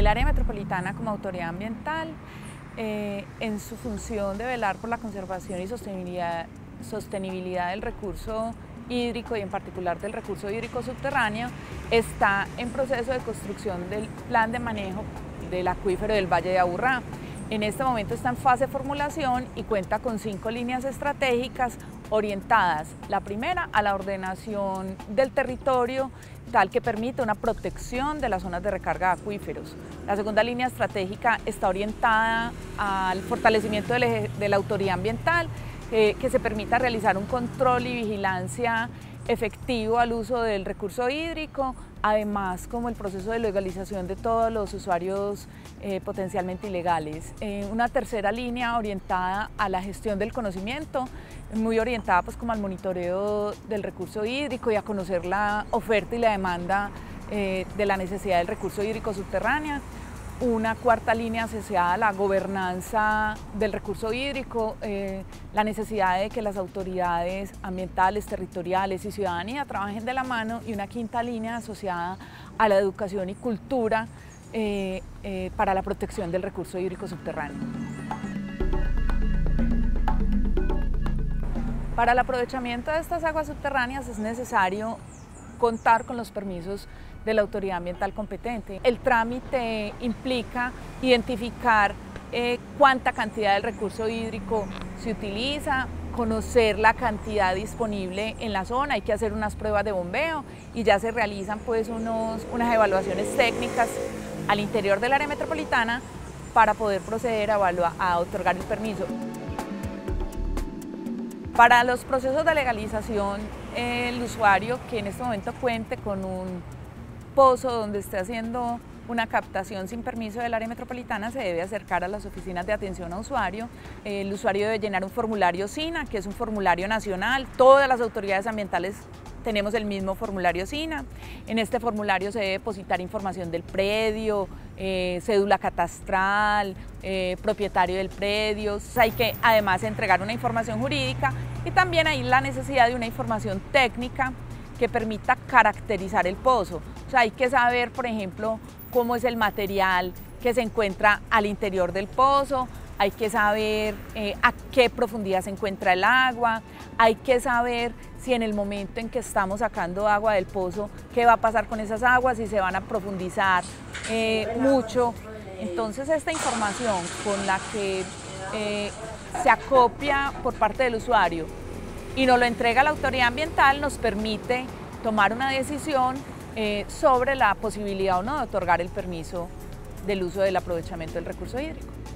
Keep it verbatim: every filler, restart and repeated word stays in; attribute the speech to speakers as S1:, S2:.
S1: área metropolitana como autoridad ambiental, eh, en su función de velar por la conservación y sostenibilidad, sostenibilidad del recurso hídrico y en particular del recurso hídrico subterráneo, está en proceso de construcción del plan de manejo del acuífero del Valle de Aburrá. En este momento está en fase de formulación y cuenta con cinco líneas estratégicas orientadas, la primera a la ordenación del territorio tal que permita una protección de las zonas de recarga de acuíferos. La segunda línea estratégica está orientada al fortalecimiento del eje, de la autoridad ambiental, eh, que se permita realizar un control y vigilancia efectivo al uso del recurso hídrico, además como el proceso de legalización de todos los usuarios eh, potencialmente ilegales. Eh, una tercera línea orientada a la gestión del conocimiento, muy orientada pues como al monitoreo del recurso hídrico y a conocer la oferta y la demanda eh, de la necesidad del recurso hídrico subterráneo. Una cuarta línea asociada a la gobernanza del recurso hídrico, eh, la necesidad de que las autoridades ambientales, territoriales y ciudadanía trabajen de la mano, y una quinta línea asociada a la educación y cultura eh, eh, para la protección del recurso hídrico subterráneo. Para el aprovechamiento de estas aguas subterráneas es necesario contar con los permisos de la autoridad ambiental competente. El trámite implica identificar eh, cuánta cantidad del recurso hídrico se utiliza, conocer la cantidad disponible en la zona, hay que hacer unas pruebas de bombeo y ya se realizan pues unos, unas evaluaciones técnicas al interior del área metropolitana para poder proceder a, evaluar, a otorgar el permiso. Para los procesos de legalización, el usuario que en este momento cuente con un pozo donde esté haciendo una captación sin permiso del área metropolitana se debe acercar a las oficinas de atención a usuario. El usuario debe llenar un formulario SINA, que es un formulario nacional. Todas las autoridades ambientales tenemos el mismo formulario SINA. En este formulario se debe depositar información del predio, eh, cédula catastral, eh, propietario del predio. Hay que además entregar una información jurídica y también hay la necesidad de una información técnica que permita caracterizar el pozo. O sea, hay que saber, por ejemplo, cómo es el material que se encuentra al interior del pozo, hay que saber eh, a qué profundidad se encuentra el agua, hay que saber si en el momento en que estamos sacando agua del pozo, qué va a pasar con esas aguas, si se van a profundizar eh, mucho. Entonces esta información con la que eh, se acopia por parte del usuario y nos lo entrega la autoridad ambiental nos permite tomar una decisión eh, sobre la posibilidad o no de otorgar el permiso del uso del aprovechamiento del recurso hídrico.